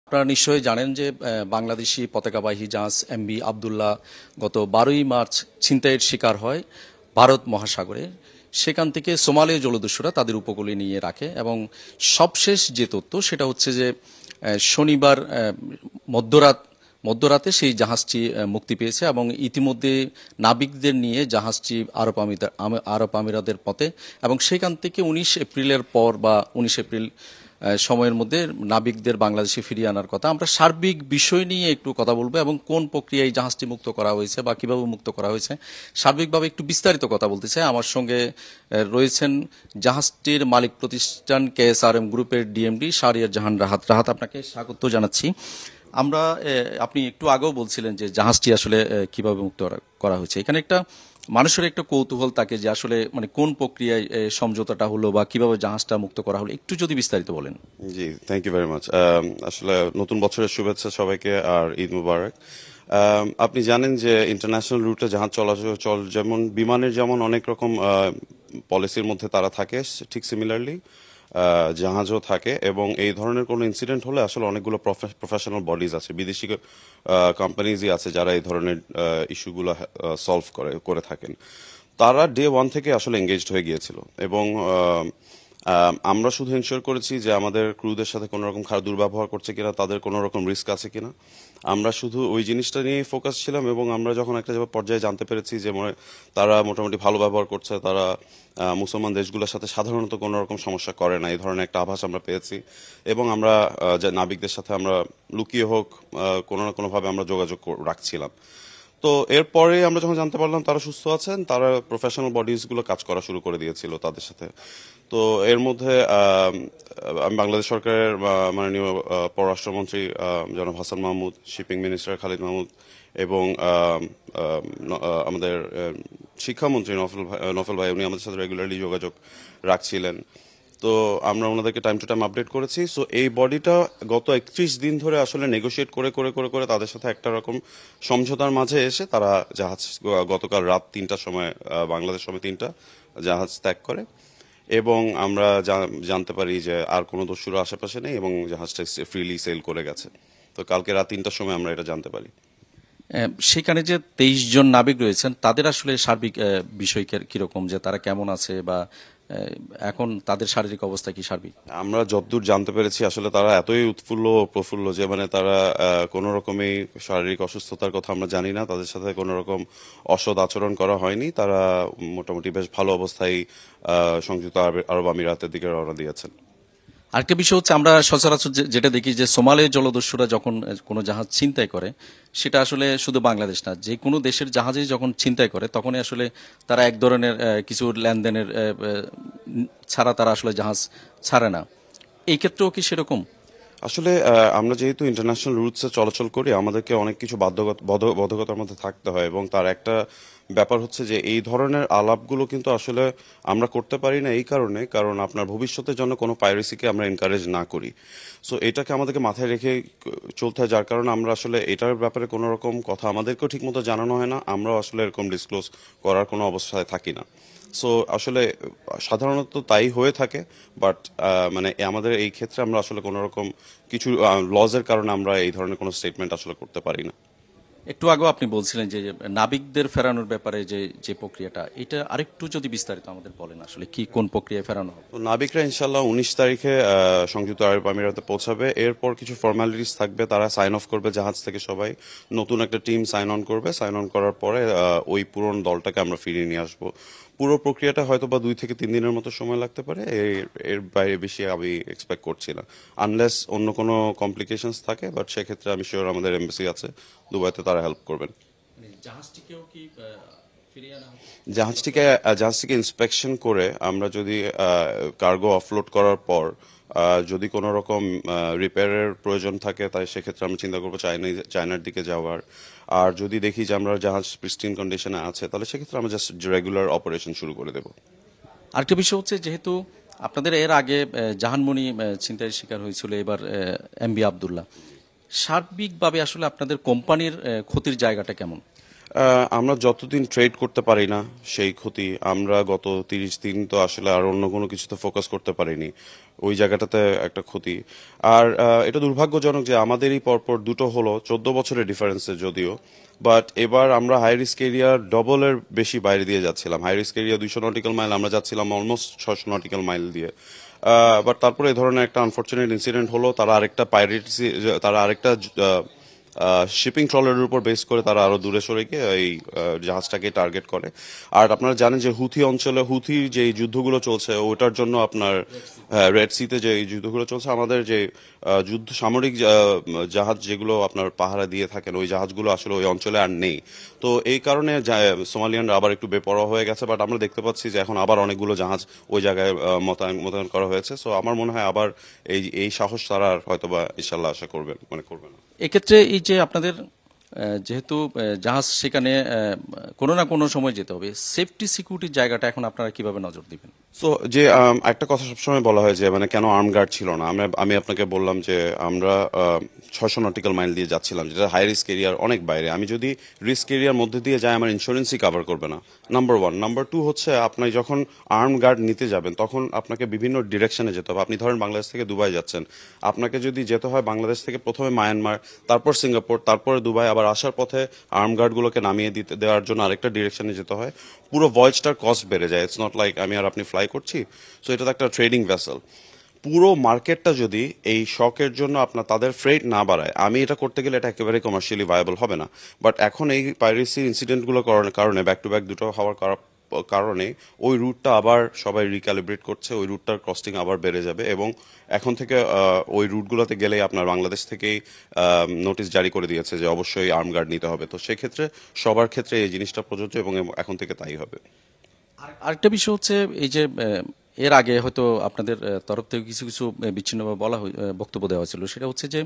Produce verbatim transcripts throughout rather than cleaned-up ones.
আপনারা নিশ্চয়ই জানেন যে বাংলাদেশি পতাকাবাহী জাহাজ এমবি আবদুল্লাহ গত বারোই মার্চ ছিনতাইয়ের শিকার হয় ভারত মহাসাগরে। সেখান থেকে সোমালীয় জলদস্যুরা তাদের উপকূলে নিয়ে রাখে এবং সবশেষ যে তথ্য সেটা হচ্ছে যে শনিবার মধ্যরাত মধ্যরাতে সেই জাহাজটি মুক্তি পেয়েছে এবং ইতিমধ্যে নাবিকদের নিয়ে জাহাজটি আরব আমিরাত আরব আমিরাতের পথে এবং সেখান থেকে উনিশ এপ্রিলের পর বা উনিশ এপ্রিল সময়ের মধ্যে নাবিকদের বাংলাদেশে ফিরিয়ে আনার কথা। আমরা সার্বিক বিষয় নিয়ে একটু কথা বলবো এবং কোন প্রক্রিয়ায় জাহাজটি মুক্ত করা হয়েছে বা কিভাবে মুক্ত করা হয়েছে সার্বিকভাবে একটু বিস্তারিত কথা বলতে চাই। আমার সঙ্গে রয়েছেন জাহাজটির মালিক প্রতিষ্ঠান কে এস আর এম গ্রুপের ডিএমডি শাহরিয়ার জাহান রাহাত। রাহাত, আপনাকে স্বাগত জানাচ্ছি। আমরা আপনি একটু আগেও বলছিলেন যে জাহাজটি আসলে কিভাবে মুক্ত করা হয়েছে। এখানে একটা মানুষের একটা কৌতূহল থাকে যে আসলে মানে কোন প্রক্রিয়ায় সমঝোতাটা হলো বা কিভাবে জাহাজটা মুক্ত করা হলো, একটু যদি বিস্তারিত বলেন। জি, থ্যাংক ইউ ভেরি মাচ। আসলে নতুন বছরের শুভেচ্ছা সবাইকে আর ঈদ মুবারক। আপনি জানেন যে ইন্টারন্যাশনাল রুটে জাহাজ চলাচল যেমন বিমানের যেমন অনেক রকম পলিসির মধ্যে তারা থাকে, ঠিক সিমিলারলি জাহাজও থাকে এবং এই ধরনের কোনো ইনসিডেন্ট হলে আসলে অনেকগুলো প্রফেশনাল বডিজ আছে, বিদেশি কোম্পানিজই আছে যারা এই ধরনের ইস্যুগুলো সলভ করে করে থাকেন। তারা ডে ওয়ান থেকে আসলে এঙ্গেজড হয়ে গিয়েছিল এবং আমরা শুধু এনশিওর করেছি যে আমাদের ক্রুদের সাথে কোনো রকম খারাপ দুর্ব্যবহার করছে কিনা, তাদের কোনো রকম রিস্ক আছে কিনা, আমরা শুধু ওই জিনিসটা নিয়েই ফোকাস ছিলাম। এবং আমরা যখন একটা পর্যায়ে জানতে পেরেছি যে তারা মোটামুটি ভালো ব্যবহার করছে, তারা মুসলমান দেশগুলোর সাথে সাধারণত কোনো রকম সমস্যা করে না, এই ধরনের একটা আভাস আমরা পেয়েছি এবং আমরা নাবিকদের সাথে আমরা লুকিয়ে হোক কোনো না কোনোভাবে আমরা যোগাযোগ রাখছিলাম। তো এরপরে আমরা যখন জানতে পারলাম তারা সুস্থ আছেন, তারা প্রফেশনাল বডিজগুলো কাজ করা শুরু করে দিয়েছিল তাদের সাথে। তো এর মধ্যে আমি বাংলাদেশ সরকারের মাননীয় পররাষ্ট্রমন্ত্রী জনাব হাসান মাহমুদ, শিপিং মিনিস্টার খালিদ মাহমুদ এবং আমাদের শিক্ষামন্ত্রী নফল নফল ভাই, উনি আমাদের সাথে রেগুলারলি যোগাযোগ রাখছিলেন। তো আমরা ওনাদেরকে টাইম টু টাইম আপডেট করেছি। সো এই বডিটা গত একত্রিশ দিন ধরে আসলে নেগোশিয়েট করে করে করে করে তাদের সাথে একটা রকম সমঝোতার মাঝে এসে তারা জাহাজ গতকাল রাত তিনটার সময় বাংলাদেশ সময় তিনটা জাহাজ ত্যাগ করে এবং আমরা জানতে পারি যে আর কোনো দস্যুরা আশেপাশে নেই এবং জাহাজটা ফ্রিলি সেল করে গেছে। তো কালকে রাত তিনটার সময় আমরা এটা জানতে পারি। সেখানে যে তেইশ জন নাবিক রয়েছেন তাদের আসলে সার্বিক বিষয় কিরকম, যে তারা কেমন আছে বা এখন তাদের শারীরিক অবস্থা কি সার্বিক? আমরা যতদূর জানতে পেরেছি আসলে তারা এতই উৎফুল্ল প্রফুল্ল যে মানে তারা কোনো রকমই শারীরিক অসুস্থতার কথা আমরা জানি না, তাদের সাথে কোনো রকম অসৎ আচরণ করা হয়নি। তারা মোটামুটি বেশ ভালো অবস্থায় সংযুক্ত আরব আমিরাতের দিকে রওনা দিয়েছেন। আরেকটা বিষয় হচ্ছে আমরা সচরাচর যেটা দেখি যে সোমালির জলদস্যুরা যখন কোনো জাহাজ ছিনতাই করে সেটা আসলে শুধু বাংলাদেশ না, যে কোনো দেশের জাহাজে যখন ছিনতাই করে তখনই আসলে তারা এক ধরনের কিছু লেনদেনের ছাড়া তারা আসলে জাহাজ ছাড়ে না। এই ক্ষেত্রেও কি সেরকম? আসলে আমরা যেহেতু ইন্টারন্যাশনাল রুটসে চলাচল করি আমাদেরকে অনেক কিছু বাধ্যবাধকতার মধ্যে থাকতে হয় এবং তার একটা ব্যাপার হচ্ছে যে এই ধরনের আলাপগুলো কিন্তু আসলে আমরা করতে পারি না এই কারণে, কারণ আপনার ভবিষ্যতের জন্য কোনো পাইরেসিকে আমরা এনকারেজ না করি। সো এটাকে আমাদেরকে মাথায় রেখে চলতে হয়, যার কারণে আমরা আসলে এটার ব্যাপারে কোনো রকম কথা আমাদেরকেও ঠিকমতো জানানো হয় না, আমরাও আসলে এরকম ডিসক্লোজ করার কোনো অবস্থায় থাকি না। সো আসলে সাধারণত তাই হয়ে থাকে, বাট মানে আমাদের এই ক্ষেত্রে আমরা আসলে কোনো রকম কিছু লজের কারণে আমরা এই ধরনের কোনো স্টেটমেন্ট আসলে করতে পারি না। একটু আগেও আপনি বলছিলেন যে নাবিকদের ফেরানোর ব্যাপারে যে যে প্রক্রিয়াটা, এটা আরেকটু যদি বিস্তারিত আমাদের বলেন, আসলে কি কোন প্রক্রিয়ায় ফেরানো হবে? নাবিকরা ইনশাল্লাহ উনিশ তারিখে সংযুক্ত আরব আমিরাতে পৌঁছাবে। এরপর কিছু ফর্মালিটিস থাকবে, তারা সাইন অফ করবে জাহাজ থেকে, সবাই নতুন একটা টিম সাইন অন করবে। সাইন অন করার পরে ওই পুরনো দলটাকে আমরা ফিরিয়ে নিয়ে আসবো। পুরো প্রক্রিয়াটা হয়তো বা দুই থেকে তিন দিনের মতো সময় লাগতে পারে, এর বাইরে বেশি আমি এক্সপেক্ট করছি না, আনলেস অন্য কোনো কমপ্লিকেশনস থাকে। বাট সেক্ষেত্রে আমি শিওর আমাদের এমবাসি আছে দুবাইতে, তারা হেল্প করবেন। জাহাজটিকেও কি ফিরিয়ে আনা হবে? জাহাজটিকে জাহাজটিকে ইন্সপেকশন করে আমরা যদি কার্গো অফলোড করার পর যদি কোনো রকম রিপেয়ারের প্রয়োজন থাকে তাই সেক্ষেত্রে আমরা চিন্তা করবো চায়না চায়নার দিকে যাওয়ার। আর যদি দেখি যে আমরা জাহাজ প্রিস্টিন কন্ডিশনে আছে তাহলে সেক্ষেত্রে আমরা জাস্ট রেগুলার অপারেশন শুরু করে দেব। আরেকটা বিষয় হচ্ছে, যেহেতু আপনাদের এর আগে জাহানমণি ছিনতাইয়ের শিকার হয়েছিল, এবার এমবি আবদুল্লাহ, সার্বিকভাবে আসলে আপনাদের কোম্পানির ক্ষতির জায়গাটা কেমন? আহ, আমরা যতদিন ট্রেড করতে পারি না সেই ক্ষতি, আমরা গত তিরিশ দিন তো আসলে আর অন্য কোনো কিছুতে ফোকাস করতে পারিনি, ওই জায়গাটাতে একটা ক্ষতি। আর আহ, এটা দুর্ভাগ্যজনক যে আমাদেরই পরপর দুটো হলো চোদ্দ বছরের ডিফারেন্সে যদিও, বাট এবার আমরা হাই রিস্ক এরিয়া ডবলের বেশি বাইরে দিয়ে যাচ্ছিলাম। হাই রিস্ক এরিয়া দুইশো নটিক্যাল মাইল, আমরা যাচ্ছিলাম অলমোস্ট ছশো নটিক্যাল মাইল দিয়ে। বাট তারপরে এই ধরনের একটা আনফর্চুনেট ইনসিডেন্ট হলো, তারা আরেকটা পাইরেটসি, তারা আরেকটা শিপিং ট্রলারের উপর বেস করে তারা আরো দূরে সরে গিয়ে এই আহ, জাহাজটাকে টার্গেট করে। আর আপনারা জানেন যে হুথি অঞ্চলে হুথি যে যুদ্ধগুলো চলছে ওটার জন্য আপনার রেড সিতে যে এই যুদ্ধগুলো চলছে, আমাদের যে আহ, যুদ্ধ সামরিক আহ, জাহাজ যেগুলো আপনার পাহারা দিয়ে থাকেন ওই জাহাজগুলো আসলে ওই অঞ্চলে আর নেই। তো এই কারণে সোমালিয়ানরা আবার একটু বেপরোয়া হয়ে গেছে, বাট আমরা দেখতে পাচ্ছি যে এখন আবার অনেকগুলো জাহাজ ওই জায়গায় আহ, মোতায়েন মোতায়েন করা হয়েছে। সো আমার মনে হয় আবার এই এই সাহস তারা আর হয়তোবা ইনশাল্লাহ আশা করবেন, মানে করবে না। এক্ষেত্রে এই যে আপনাদের আহ, যেহেতু আহ, জাহাজ সেখানে আহ, কোনো না কোনো সময় যেতে হবে, সেফটি সিকিউরিটির জায়গাটা এখন আপনারা কিভাবে নজর দিবেন? সো যে আম, একটা কথা সবসময় বলা হয় যে মানে কেন আর্ম গার্ড ছিল না, আমরা আমি আপনাকে বললাম যে আমরা ছয়শো নটিক্যাল মাইল দিয়ে যাচ্ছিলাম, যেটা হাই রিস্ক এরিয়ার অনেক বাইরে। আমি যদি রিস্ক এরিয়ার মধ্যে দিয়ে যাই আমার ইন্স্যুরেন্সই কভার করবে না, নাম্বার ওয়ান। নাম্বার টু হচ্ছে আপনি যখন আর্ম গার্ড নিতে যাবেন তখন আপনাকে বিভিন্ন ডিরেকশনে যেতে হবে। আপনি ধরেন বাংলাদেশ থেকে দুবাই যাচ্ছেন, আপনাকে যদি যেতে হয় বাংলাদেশ থেকে প্রথমে মায়ানমার, তারপর সিঙ্গাপুর, তারপরে দুবাই, আবার আসার পথে আর্ম গার্ডগুলোকে নামিয়ে দিতে দেওয়ার জন্য আরেকটা ডিরেকশনে যেতে হয়। পুরো ভয়েজটার কস্ট বেড়ে যায়। ইটস নট লাইক আমি আর আপনি ফ্লাই করছি, সো এটা তো একটা ট্রেডিং ভেসেল। পুরো মার্কেটটা যদি এই শকের জন্য আপনার তাদের ফ্রেট না বাড়ায়, আমি এটা করতে গেলে এটা একেবারে কমার্শিয়ালি ভায়াবল হবে না। বাট এখন এই পাইরেসি ইনসিডেন্টগুলো কারণে ব্যাক টু ব্যাক দুটো হওয়ার কারণে ওই রুটটা আবার সবাই রিক্যালিব্রেট করছে, ওই রুটটার কস্টিং আবার বেড়ে যাবে। এবং এখন থেকে ওই রুটগুলোতে গেলে আপনার বাংলাদেশ থেকেই নোটিশ জারি করে দিয়েছে যে অবশ্যই আর্ম গার্ড নিতে হবে। তো সেক্ষেত্রে সবার ক্ষেত্রে এই জিনিসটা প্রযোজ্য এবং এখন থেকে তাই হবে। আরেকটা বিষয় হচ্ছে এই যে আহ, এর আগে হয়তো আপনাদের আহ, তরফ থেকে কিছু কিছু আহ, বিচ্ছিন্নভাবে বলা হই- আহ, বক্তব্য দেওয়া ছিল, সেটা হচ্ছে যে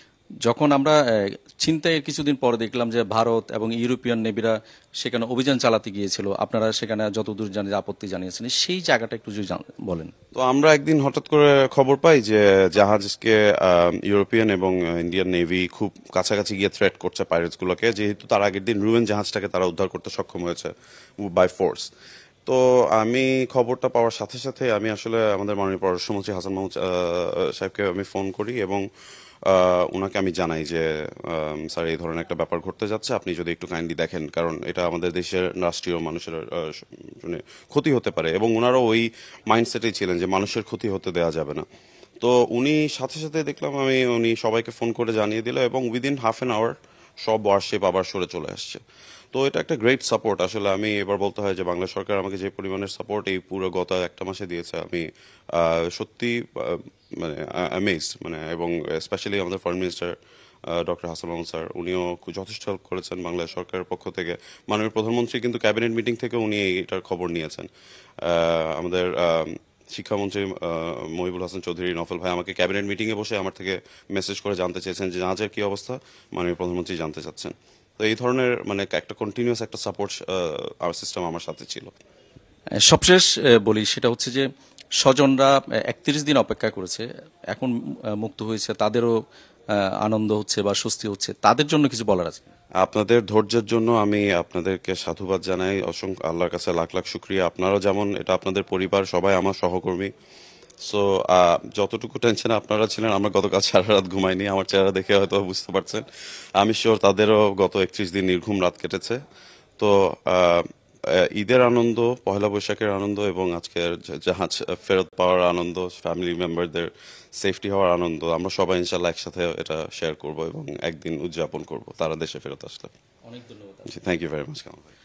যখন আমরা আহ, ছিনতাইয়ের কিছুদিন পরে দেখলাম যে ভারত এবং ইউরোপিয়ান নেভিরা সেখানে অভিযান চালাতে গিয়েছিল, আপনারা সেখানে যতদূর জানি আপত্তি জানিয়েছেন, সেই জায়গাটা একটু যদি জান- বলেন। তো আমরা একদিন হঠাৎ করে খবর পাই যে জাহাজকে আহ, ইউরোপিয়ান এবং ইন্ডিয়ান নেভি খুব কাছাকাছি গিয়ে থ্রেট করছে পাইরেটস গুলোকে, যেহেতু তার আগের দিন রুয়েন জাহাজটাকে তারা উদ্ধার করতে সক্ষম হয়েছে বাই ফোর্স। তো আমি খবরটা পাওয়ার সাথে সাথে আমি আসলে আমাদের মাননীয় পররাষ্ট্রমন্ত্রী হাসান মাহমুদ আহ, সাহেবকে আমি ফোন করি এবং আহ, ওনাকে আমি জানাই যে আম, স্যার এই ধরনের একটা ব্যাপার ঘটতে যাচ্ছে, আপনি যদি একটু কাইন্ডলি দেখেন, কারণ এটা আমাদের দেশের রাষ্ট্রীয় মানুষের আহ, মানে ক্ষতি হতে পারে। এবং ওনারও ওই মাইন্ডসেটেই ছিলেন যে মানুষের ক্ষতি হতে দেওয়া যাবে না। তো উনি সাথে সাথে দেখলাম আমি উনি সবাইকে ফোন করে জানিয়ে দিল এবং উইদিন হাফ অ্যান আওয়ার সব ওয়ারশিপ আবার সরে চলে আসছে। তো এটা একটা গ্রেট সাপোর্ট। আসলে আমি এবার বলতে হয় যে বাংলা সরকার আমাকে যে পরিমাণের সাপোর্ট এই পুরো গত একটা মাসে দিয়েছে, আমি আহ, সত্যি আহ, মানে অ্যামেজড, মানে এবং স্পেশালি আমাদের foreign minister doctor Hasan Mahmud sir, উনিও খুব যথেষ্ট হেল্প করেছেন বাংলাদেশ সরকারের পক্ষ থেকে। মাননীয় প্রধানমন্ত্রী কিন্তু ক্যাবিনেট মিটিং থেকে উনি এটার খবর নিয়েছেন। আহ, আমাদের আহ, শিক্ষামন্ত্রী আহ, মহিবুল হাসান চৌধুরী নফল ভাই আমাকে ক্যাবিনেট মিটিংয়ে বসে আমার থেকে মেসেজ করে জানতে চেয়েছেন যে জাহাজের কি অবস্থা, মাননীয় প্রধানমন্ত্রী জানতে চাচ্ছেন। তো এই ধরনের মানে একটা কন্টিনিউয়াস একটা সাপোর্ট সিস্টেম আমার সাথে ছিল। আহ, সবশেষ আহ, বলি, সেটা হচ্ছে যে স্বজনরা একত্রিশ দিন অপেক্ষা করেছে, এখন আহ, মুক্ত হয়েছে, তাদেরও আহ, আনন্দ হচ্ছে বা স্বস্তি হচ্ছে, তাদের জন্য কিছু বলার আছে? আপনাদের ধৈর্যের জন্য আমি আপনাদেরকে সাধুবাদ জানাই, অসংখ্য আল্লাহর কাছে লাখ লাখ শুক্রিয়া। আপনারাও যেমন, এটা আপনাদের পরিবার, সবাই আমার সহকর্মী। সো যতটুকু টেনশনে আপনারা ছিলেন, আমরা গতকাল সারা রাত ঘুমাইনি, আমার চেহারা দেখে হয়তো বুঝতে পারছেন। আমি শিওর তাদেরও গত একত্রিশ দিন নির্ঘুম রাত কেটেছে। তো আহ, আহ, ঈদের আনন্দ, পয়লা বৈশাখের আনন্দ এবং আজকের যে- জাহাজ ফেরত পাওয়ার আনন্দ, ফ্যামিলি মেম্বারদের সেফটি হওয়ার আনন্দ, আমরা সবাই ইনশাল্লাহ একসাথে এটা শেয়ার করব এবং একদিন উদযাপন করব তারা দেশে ফেরত আসলে। অনেক ধন্যবাদ। জি, থ্যাংক ইউ ভেরি মাচ।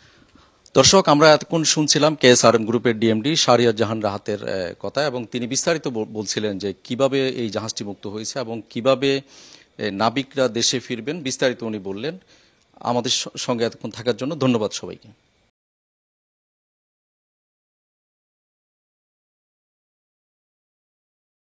দর্শক, আমরা এতক্ষণ শুনছিলাম কে এস আর এম গ্রুপের ডিএমডি শাহরিয়ার জাহান রাহাতের আহ, কথা, এবং তিনি বিস্তারিত বল- বলছিলেন যে কিভাবে এই জাহাজটি মুক্ত হয়েছে এবং কিভাবে আহ, নাবিকরা দেশে ফিরবেন, বিস্তারিত উনি বললেন। আমাদের স- সঙ্গে এতক্ষণ থাকার জন্য ধন্যবাদ সবাইকে।